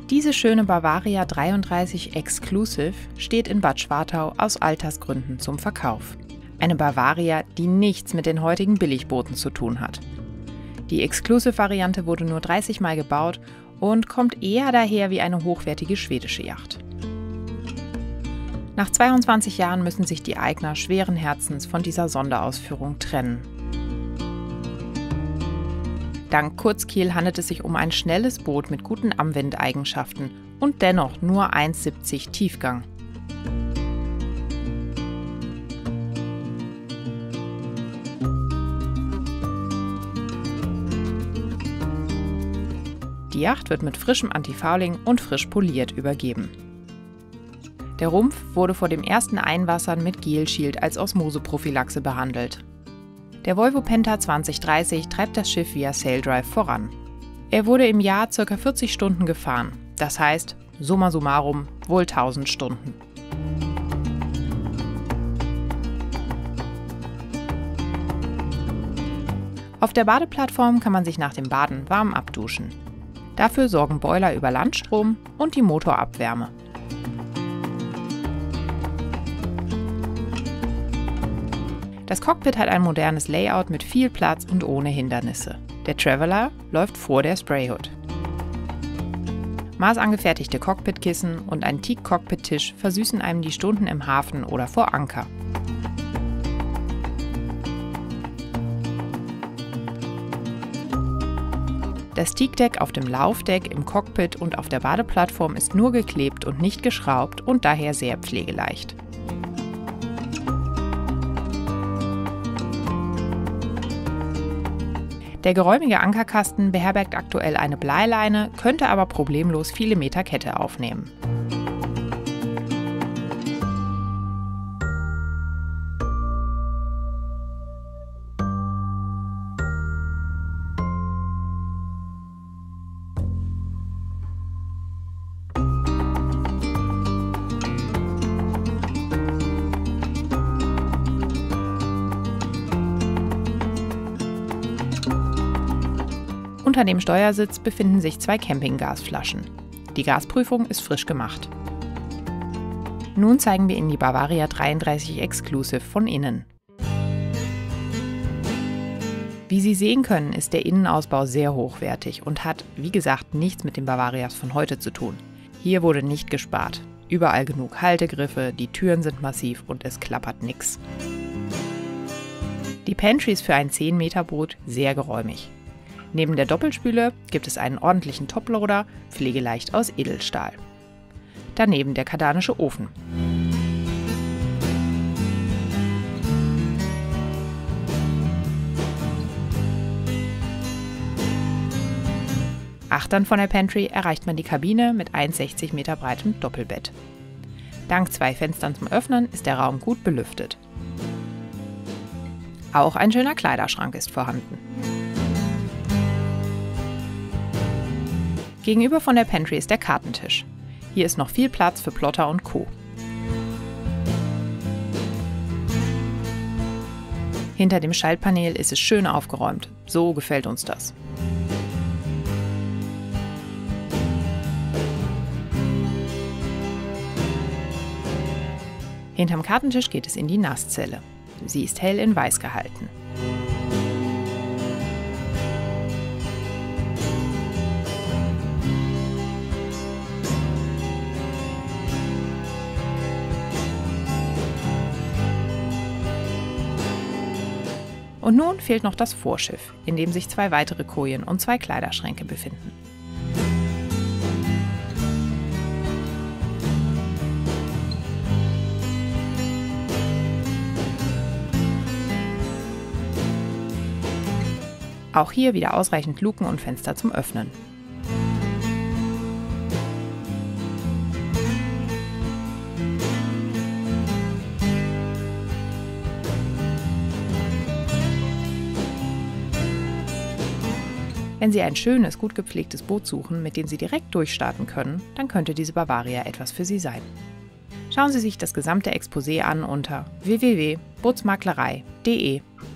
Diese schöne Bavaria 33 Exclusive steht in Bad Schwartau aus Altersgründen zum Verkauf. Eine Bavaria, die nichts mit den heutigen Billigbooten zu tun hat. Die Exclusive-Variante wurde nur 30 Mal gebaut und kommt eher daher wie eine hochwertige schwedische Yacht. Nach 22 Jahren müssen sich die Eigner schweren Herzens von dieser Sonderausführung trennen. Dank Kurzkiel handelt es sich um ein schnelles Boot mit guten Anwendeigenschaften und dennoch nur 1,70 Tiefgang. Die Yacht wird mit frischem Antifouling und frisch poliert übergeben. Der Rumpf wurde vor dem ersten Einwassern mit Gel Shield als Osmoseprophylaxe behandelt. Der Volvo Penta 2030 treibt das Schiff via Saildrive voran. Er wurde im Jahr ca. 40 Stunden gefahren, das heißt, summa summarum, wohl 1000 Stunden. Auf der Badeplattform kann man sich nach dem Baden warm abduschen. Dafür sorgen Boiler über Landstrom und die Motorabwärme. Das Cockpit hat ein modernes Layout mit viel Platz und ohne Hindernisse. Der Traveller läuft vor der Sprayhood. Maßangefertigte Cockpitkissen und ein Teak-Cockpit-Tisch versüßen einem die Stunden im Hafen oder vor Anker. Das Teakdeck auf dem Laufdeck, im Cockpit und auf der Badeplattform ist nur geklebt und nicht geschraubt und daher sehr pflegeleicht. Der geräumige Ankerkasten beherbergt aktuell eine Bleileine, könnte aber problemlos viele Meter Kette aufnehmen. Unter dem Steuersitz befinden sich 2 Campinggasflaschen. Die Gasprüfung ist frisch gemacht. Nun zeigen wir Ihnen die Bavaria 33 Exclusive von innen. Wie Sie sehen können, ist der Innenausbau sehr hochwertig und hat, wie gesagt, nichts mit den Bavarias von heute zu tun. Hier wurde nicht gespart. Überall genug Haltegriffe, die Türen sind massiv und es klappert nix. Die Pantry ist für ein 10-Meter-Boot sehr geräumig. Neben der Doppelspüle gibt es einen ordentlichen Toploader, pflegeleicht aus Edelstahl. Daneben der kardanische Ofen. Achtern von der Pantry erreicht man die Kabine mit 1,60 Meter breitem Doppelbett. Dank 2 Fenstern zum Öffnen ist der Raum gut belüftet. Auch ein schöner Kleiderschrank ist vorhanden. Gegenüber von der Pantry ist der Kartentisch. Hier ist noch viel Platz für Plotter und Co. Hinter dem Schaltpanel ist es schön aufgeräumt. So gefällt uns das. Hinterm Kartentisch geht es in die Nasszelle. Sie ist hell in weiß gehalten. Und nun fehlt noch das Vorschiff, in dem sich 2 weitere Kojen und 2 Kleiderschränke befinden. Auch hier wieder ausreichend Luken und Fenster zum Öffnen. Wenn Sie ein schönes, gut gepflegtes Boot suchen, mit dem Sie direkt durchstarten können, dann könnte diese Bavaria etwas für Sie sein. Schauen Sie sich das gesamte Exposé an unter www.bootsmaklerei.de.